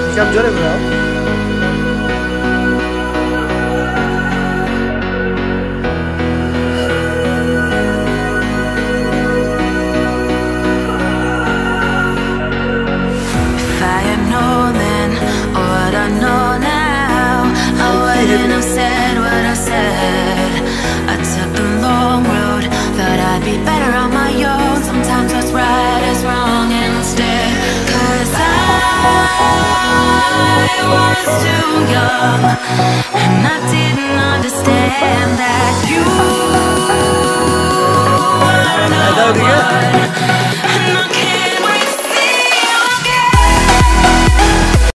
Llore, bro. If I had known then what I know now, I wouldn't have said what I said. I took the long road, thought I'd be better on my own. Sometimes what's right is wrong instead. 'Cause I was too young, and I didn't understand that you were no one.